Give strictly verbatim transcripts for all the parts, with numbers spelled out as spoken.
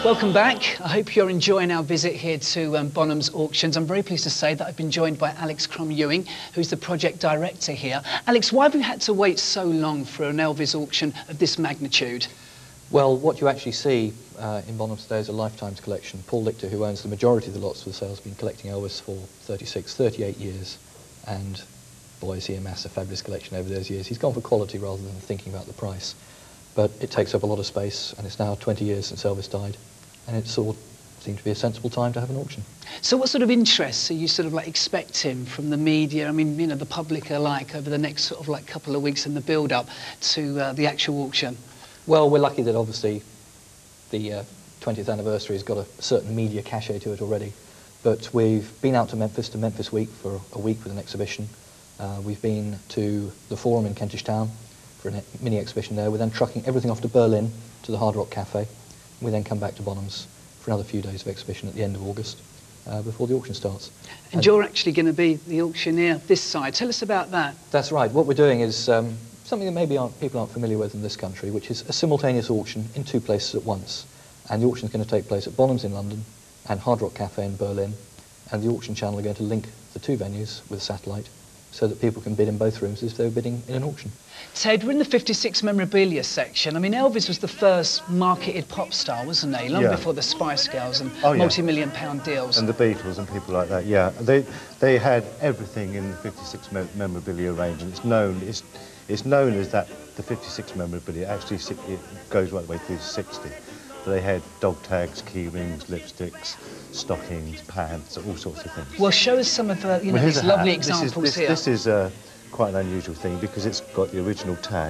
Welcome back. I hope you're enjoying our visit here to um, Bonham's Auctions. I'm very pleased to say that I've been joined by Alex Crum-Ewing, who's the project director here. Alex, why have you had to wait so long for an Elvis auction of this magnitude? Well, what you actually see uh, in Bonham today is a lifetimes collection. Paul Lichter, who owns the majority of the lots for the sale, has been collecting Elvis for thirty-six, thirty-eight years, and boy, has he amassed a fabulous collection over those years. He's gone for quality rather than thinking about the price. But it takes up a lot of space, and it's now twenty years since Elvis died, and it sort of seemed to be a sensible time to have an auction. So what sort of interests are you sort of like expecting from the media, I mean, you know, the public alike, over the next sort of like couple of weeks in the build-up to uh, the actual auction? Well, we're lucky that obviously the uh, twentieth anniversary has got a certain media cachet to it already, but we've been out to Memphis, to Memphis Week for a week with an exhibition. Uh, we've been to the Forum in Kentish Town for a mini exhibition there. We're then trucking everything off to Berlin to the Hard Rock Cafe. We then come back to Bonham's for another few days of exhibition at the end of August uh, before the auction starts. And, and you're actually going to be the auctioneer this side. Tell us about that. That's right. What we're doing is um, something that maybe aren't, people aren't familiar with in this country, which is a simultaneous auction in two places at once. And the auction is going to take place at Bonham's in London and Hard Rock Cafe in Berlin. And the auction channel are going to link the two venues with a satellite so that people can bid in both rooms as if they were bidding in an auction. Ted, we're in the fifty-six memorabilia section. I mean, Elvis was the first marketed pop star, wasn't he? Long yeah. before the Spice Girls and oh, yeah. multi-million pound deals. And the Beatles and people like that, yeah. They they had everything in the fifty-six me memorabilia range, and it's known it's it's known as that the fifty-six memorabilia. Actually, it goes right the way through to sixty. But they had dog tags, key rings, lipsticks, stockings, pants, all sorts of things. Well, show us some of the, you know, well, these lovely hat. examples this is, this, here. This is uh, quite an unusual thing because it's got the original tag.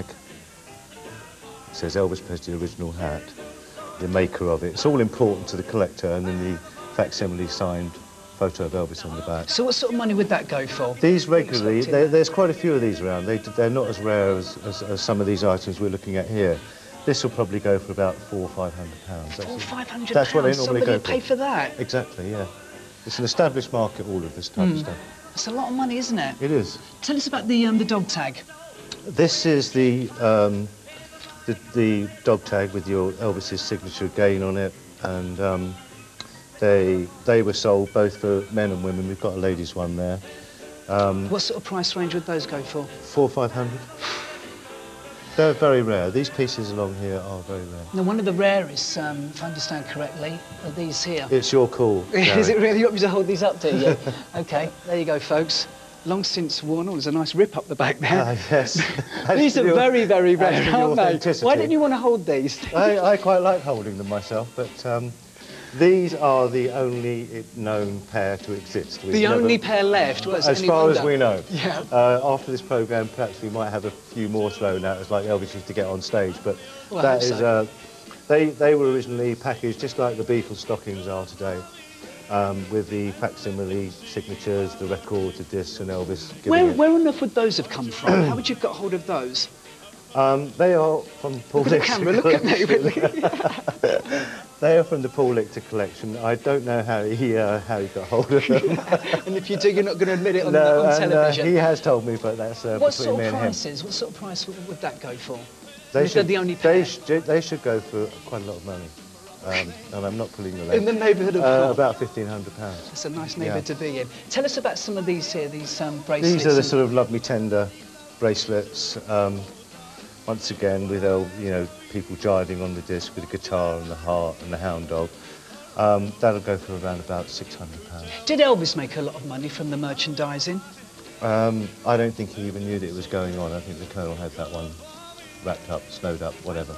It says Elvis Presley original hat, the maker of it. It's all important to the collector, and then the facsimile signed photo of Elvis on the back. So what sort of money would that go for? These regularly, there, there's quite a few of these around. They, they're not as rare as, as, as some of these items we're looking at here. This will probably go for about four or five hundred pounds. Four or five hundred That's what they normally Somebody go for. pay for that? Exactly, yeah. It's an established market, all of this type mm. of stuff. It's a lot of money, isn't it? It is. Tell us about the um, the dog tag. This is the, um, the the dog tag with your Elvis's signature again on it, and um, they they were sold both for men and women. We've got a ladies' one there. Um, what sort of price range would those go for? Four or five hundred. They're very rare. These pieces along here are very rare. Now, one of the rarest, um, if I understand correctly, are these here. It's your call. Is it really? You want me to hold these up, do you? OK, there you go, folks. Long since worn. Oh, there's a nice rip up the back there. Ah, yes. These are your, very, very rare, aren't they? Why didn't you want to hold these? I, I quite like holding them myself, but um, these are the only known pair to exist. We've the never, only pair left? Well, as far wonder. as we know. Yeah. Uh, after this programme, perhaps we might have a few more thrown out, as like Elvis used to get on stage, but well, that is... So. Uh, they, they were originally packaged just like the Beatles stockings are today. Um, with the facsimile signatures, the records, the discs, and Elvis giving Where, it. where on earth would those have come from? How would you have got hold of those? Um, they are from Paul Look at the camera, look at me, really. They are from the Paul Lichter collection. I don't know how he uh, how he got hold of them. And if you do, you're not going to admit it on, no, on and, television. Uh, he has told me, but that's uh, what between sort me of and him. prices? What sort of price would, would that go for? They if should, they're the only pair. They, sh they should go for quite a lot of money. Um, and I'm not pulling the leg. In the neighbourhood of uh, about fifteen hundred pounds. That's a nice neighbourhood yeah. to be in. Tell us about some of these here, these um, bracelets. These are the sort of Love Me Tender bracelets. Um, once again, with uh, you know, people jiving on the disc with the guitar and the heart and the hound dog. Um, that'll go for around about six hundred pounds. Did Elvis make a lot of money from the merchandising? Um, I don't think he even knew that it was going on. I think the Colonel had that one wrapped up, snowed up, whatever.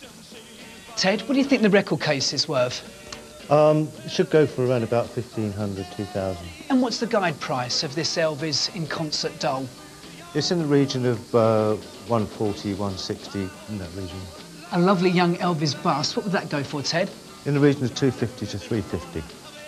Ted, what do you think the record case is worth? Um, it should go for around about fifteen hundred, two thousand. And what's the guide price of this Elvis in concert doll? It's in the region of uh, one forty, one sixty, in that region. A lovely young Elvis bust, what would that go for, Ted? In the region of two fifty to three fifty.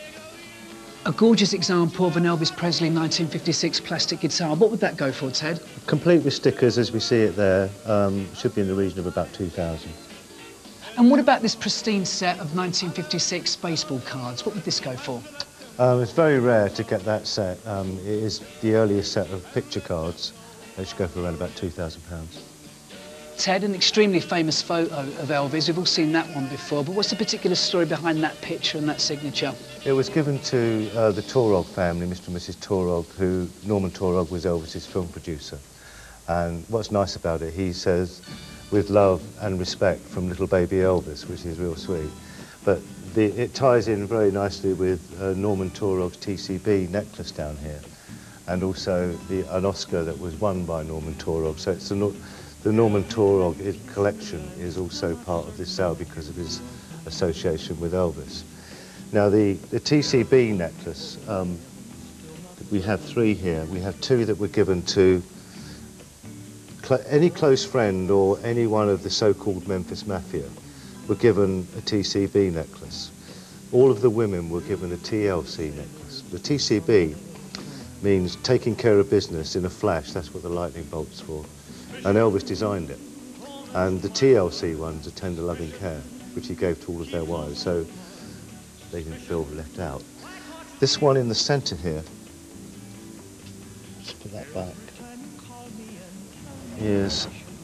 A gorgeous example of an Elvis Presley nineteen fifty-six plastic guitar, what would that go for, Ted? Complete with stickers as we see it there, um, should be in the region of about two thousand. And what about this pristine set of nineteen fifty-six baseball cards? What would this go for? Um, it's very rare to get that set. Um, it is the earliest set of picture cards. They should go for around about two thousand pounds. Ted, an extremely famous photo of Elvis. We've all seen that one before, but what's the particular story behind that picture and that signature? It was given to uh, the Torog family, Mister and Missus Torog, who, Norman Torog was Elvis's film producer. And what's nice about it, he says, with love and respect from little baby Elvis, which is real sweet. But the, it ties in very nicely with uh, Norman Torog's T C B necklace down here, and also the, an Oscar that was won by Norman Torog. So it's a, the Norman Torog collection is also part of this sale because of his association with Elvis. Now the, the T C B necklace, um, we have three here. We have two that were given to cl any close friend or any one of the so-called Memphis Mafia were given a T C B necklace. All of the women were given a T L C necklace. The T C B means taking care of business in a flash. That's what the lightning bolt's for. And Elvis designed it. And the T L C ones are tender loving care, which he gave to all of their wives, so they didn't feel left out. This one in the centre here, let's put that back, is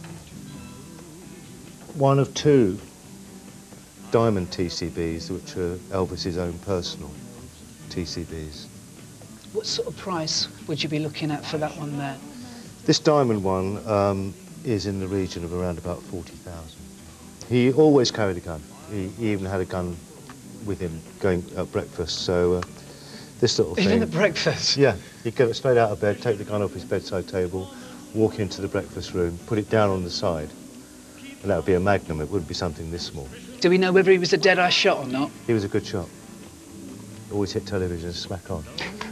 one of two diamond T C Bs, which are Elvis's own personal T C Bs. What sort of price would you be looking at for that one there? This diamond one um, is in the region of around about forty thousand. He always carried a gun. He, he even had a gun with him going at breakfast, so uh, this little thing... Even at breakfast? Yeah, he'd get it straight out of bed, take the gun off his bedside table, walk into the breakfast room, put it down on the side, and that would be a Magnum. It wouldn't be something this small. Do we know whether he was a dead-eye shot or not? He was a good shot. Always hit television and smack on.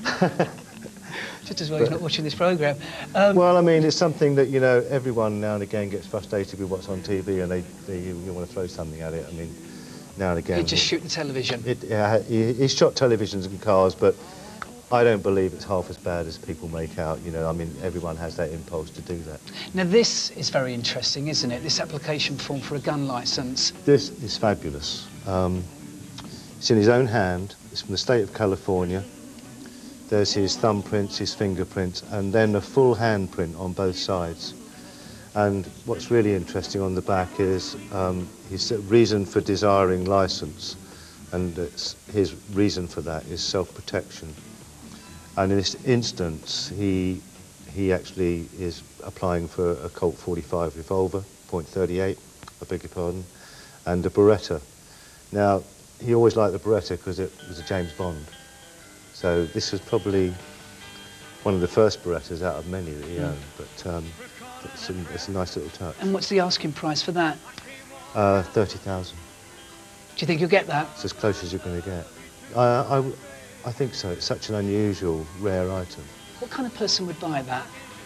Just as well he's not watching this programme. Um, well, I mean, it's something that, you know, everyone now and again gets frustrated with what's on T V and they, they you, you want to throw something at it. I mean, now and again... He'd just shoot the television. It, yeah, he, he shot televisions and cars, but I don't believe it's half as bad as people make out. You know, I mean, everyone has that impulse to do that. Now, this is very interesting, isn't it? This application form for a gun licence. This is fabulous. Um, it's in his own hand. It's from the state of California. There's his thumbprints, his fingerprints, and then a full handprint on both sides. And what's really interesting on the back is um, his reason for desiring licence, and it's, his reason for that is self-protection. And in this instance, he, he actually is applying for a Colt forty-five revolver, point thirty-eight, I beg your pardon, and a Beretta. Now, he always liked the Beretta because it was a James Bond. So this was probably one of the first Berettas out of many that he owned, but um, it's, a, it's a nice little touch. And what's the asking price for that? Uh, thirty thousand. Do you think you'll get that? It's as close as you're going to get. I, I, I think so. It's such an unusual, rare item. What kind of person would buy that?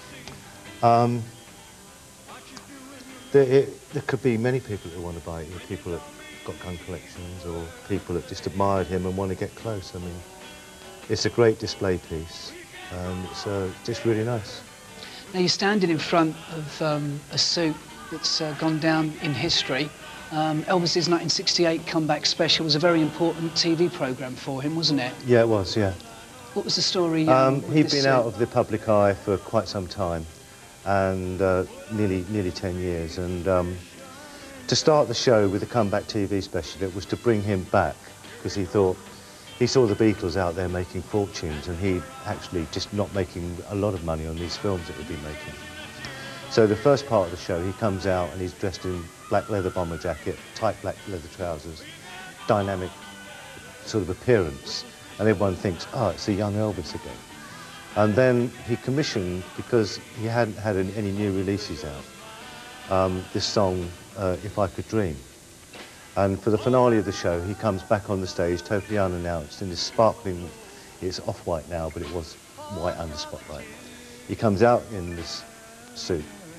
Um, there, it, there could be many people who want to buy it. You know, people that got gun collections or people that just admired him and want to get close. I mean, it's a great display piece, and it's uh, just really nice. Now, you're standing in front of um, a suit that's uh, gone down in history. Um, Elvis's nineteen sixty-eight comeback special was a very important T V programme for him, wasn't it? Yeah, it was, yeah. What was the story? Um, um, he'd been suit? out of the public eye for quite some time, and uh, nearly, nearly ten years. And um, to start the show with a comeback T V special, it was to bring him back, because he thought, he saw the Beatles out there making fortunes, and he actually just not making a lot of money on these films that he'd been making. So the first part of the show, he comes out and he's dressed in black leather bomber jacket, tight black leather trousers, dynamic sort of appearance, and everyone thinks, oh, it's a young Elvis again. And then he commissioned, because he hadn't had any, any new releases out, um, this song, uh, If I Could Dream. And for the finale of the show, he comes back on the stage, totally unannounced, in this sparkling, it's off-white now, but it was white under spotlight. He comes out in this suit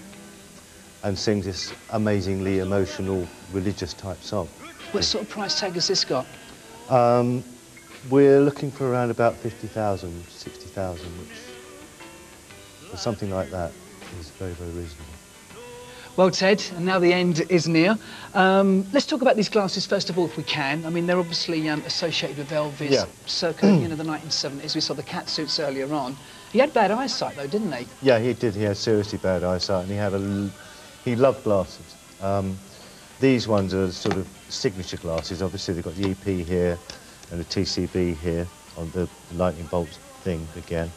and sings this amazingly emotional, religious type song. What sort of price tag has this got? Um, we're looking for around about fifty thousand, sixty thousand, which, or something like that, is very, very reasonable. Well, Ted, and now the end is near. Um, let's talk about these glasses first of all, if we can. I mean, they're obviously um, associated with Elvis, yeah. circa you know, the nineteen seventies. We saw the cat suits earlier on. He had bad eyesight, though, didn't he? Yeah, he did. He had seriously bad eyesight, and he had a, he loved glasses. Um, these ones are sort of signature glasses. Obviously, they've got the E P here and the T C B here on the lightning bolt thing again.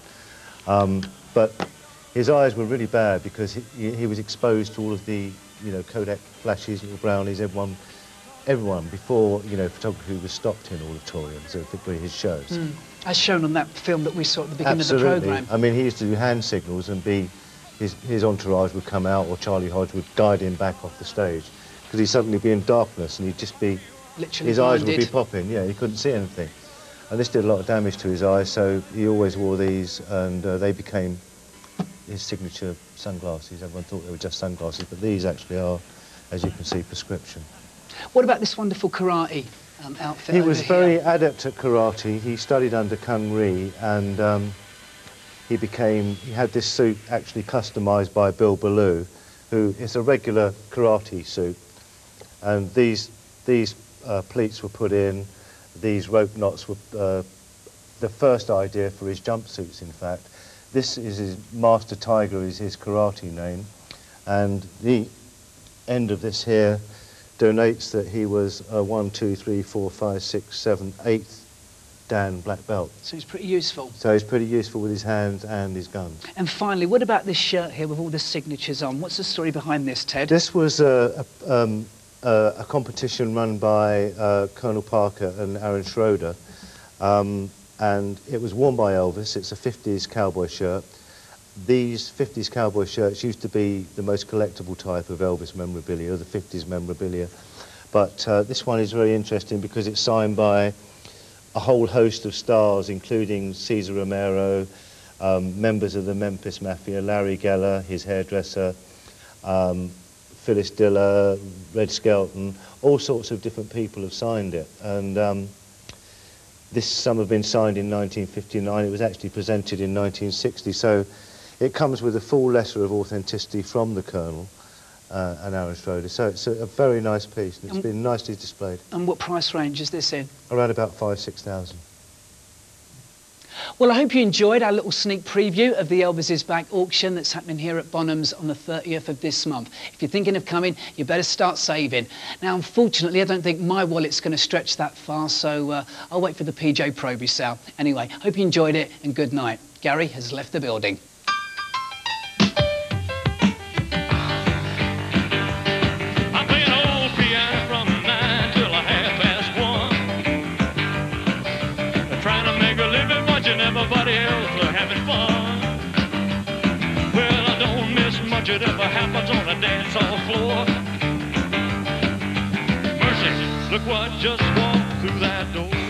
Um, but his eyes were really bad because he, he was exposed to all of the, you know, Kodak flashes, little brownies, everyone, everyone before, you know, photography was stopped in auditoriums, so particularly his shows. Mm. As shown on that film that we saw at the beginning Absolutely. of the programme. I mean, he used to do hand signals and be, his, his entourage would come out, or Charlie Hodge would guide him back off the stage, because he'd suddenly be in darkness and he'd just be, Literally his blinded. eyes would be popping, yeah, he couldn't see anything. And this did a lot of damage to his eyes, so he always wore these, and uh, they became his signature sunglasses. Everyone thought they were just sunglasses, but these actually are, as you can see, prescription. What about this wonderful karate um, outfit? He over was here? very adept at karate. He studied under Kung Ri, and um, he became, he had this suit actually customised by Bill Ballou, who is a regular karate suit. And these, these uh, pleats were put in, these rope knots were uh, the first idea for his jumpsuits, in fact. This is his Master Tiger, is his karate name, and the end of this here donates that he was a one, two, three, four, five, six, seven, eighth Dan black belt. So it's pretty useful. So he's pretty useful with his hands and his guns. And finally, what about this shirt here with all the signatures on? What's the story behind this, Ted? This was a, a, um, a, a competition run by uh, Colonel Parker and Aaron Schroeder. Um, and it was worn by Elvis. It's a fifties cowboy shirt. These fifties cowboy shirts used to be the most collectible type of Elvis memorabilia, the fifties memorabilia. But uh, this one is very interesting because it's signed by a whole host of stars, including Cesar Romero, um, members of the Memphis Mafia, Larry Geller, his hairdresser, um, Phyllis Diller, Red Skelton, all sorts of different people have signed it. And um, this, some have been signed in nineteen fifty-nine. It was actually presented in nineteen sixty. So it comes with a full letter of authenticity from the Colonel uh, and Aaron Schroeder. So it's a, a very nice piece, and it's Um, been nicely displayed. And what price range is this in? Around about five, six thousand. Well, I hope you enjoyed our little sneak preview of the Elvis is Back auction that's happening here at Bonham's on the thirtieth of this month. If you're thinking of coming, you better start saving. Now, unfortunately, I don't think my wallet's going to stretch that far, so uh, I'll wait for the P J Proby sale. Anyway, hope you enjoyed it, and good night. Gary has left the building. Everybody else are having fun. Well, I don't miss much. It ever happens on a dance hall floor. Mercy, look what just walked through that door.